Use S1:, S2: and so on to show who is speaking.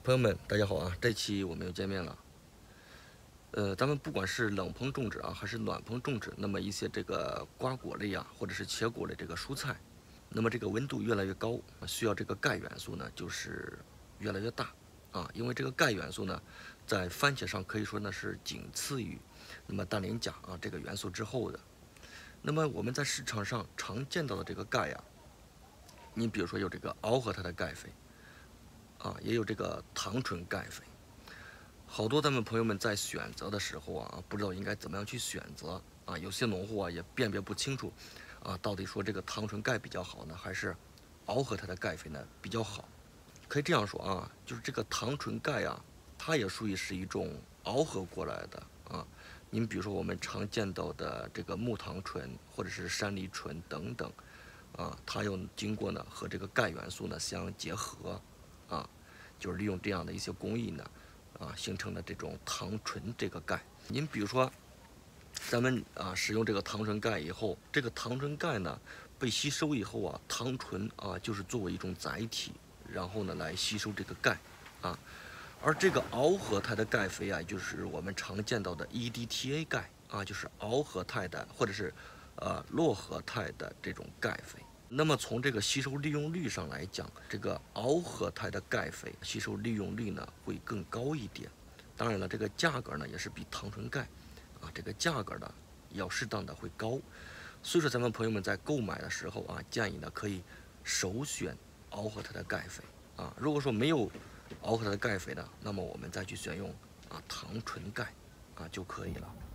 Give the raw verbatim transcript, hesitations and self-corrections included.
S1: 朋友们，大家好啊！这期我们又见面了。呃，咱们不管是冷棚种植啊，还是暖棚种植，那么一些这个瓜果类啊，或者是茄果类这个蔬菜，那么这个温度越来越高，需要这个钙元素呢，就是越来越大啊。因为这个钙元素呢，在番茄上可以说呢是仅次于那么氮磷钾啊这个元素之后的。那么我们在市场上常见到的这个钙呀、你比如说有这个螯合态的钙肥啊，也有这个糖醇钙肥。好多咱们朋友们在选择的时候啊，不知道应该怎么样去选择啊。有些农户啊也辨别不清楚啊，到底说这个糖醇钙比较好呢，还是螯合态的钙肥呢比较好？可以这样说啊，就是这个糖醇钙啊，它也属于是一种螯合过来的啊。您比如说我们常见到的这个木糖醇或者是山梨醇等等啊，它又经过呢和这个钙元素呢相结合啊，就是利用这样的一些工艺呢。啊，形成的这种糖醇这个钙。您比如说，咱们啊使用这个糖醇钙以后，这个糖醇钙呢被吸收以后啊，糖醇啊就是作为一种载体，然后呢来吸收这个钙啊。而这个螯合态的钙肥啊，就是我们常见到的 E D T A 钙啊，就是螯合态的或者是呃络合态的这种钙肥。那么从这个吸收利用率上来讲，这个螯合态的钙肥吸收利用率呢会更高一点。当然了，这个价格呢也是比糖醇钙啊这个价格呢要适当的会高。所以说咱们朋友们在购买的时候啊，建议呢可以首选螯合态的钙肥啊。如果说没有螯合态的钙肥呢，那么我们再去选用啊糖醇钙啊就可以了。